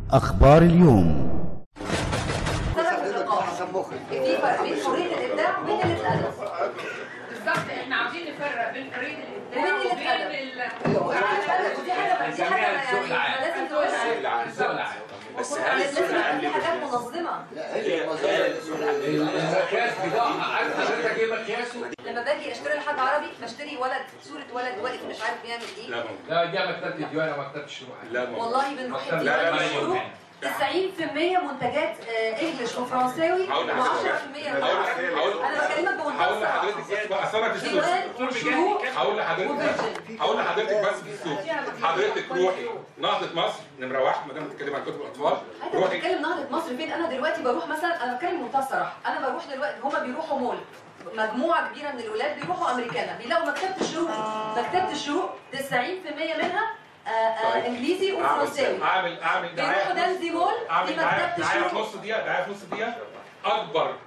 أخبار اليوم. في فرق بين حرية الإبداع وبين الأدب. بالظبط، احنا عاوزين نفرق بين حرية الإبداع وبين دي حاجة لازم تقولها. السوق العام. بس هل السوق العام في حاجات منظمة؟ لا، هي المقياس بتاعها، عارف حضرتك ايه مقياسه؟ لما باجي اشتري لحد عربي بشتري ولد، صورة ولد واقف مش عارف بيعمل ايه. لا دي مكتبة الديوان او مكتبة الشروق. لا والله بنروح الديوان 90% منتجات انجلش وفرنساوي و10% انا بكلمك بمنتهى هقول لحضرتك بس في السوق. حضرتك روحي نهضة مصر نمرة 1 ما دام بتتكلم عن كتب الاطفال. روحي بتتكلم نهضة مصر فين؟ انا دلوقتي بروح مثلا، انا بتكلم بمنتهى الصراحه، انا بروح دلوقتي هما بيروحوا مول، مجموعه كبيره من الولاد بيروحوا امريكانا بيلاقوا مكتبه الشروق. مكتبه الشروق 90% منها انجليزي وفرنساوي. اعمل دعايه بيروحوا نانزي مول اعمل دعايه في نص دقيقه. اكبر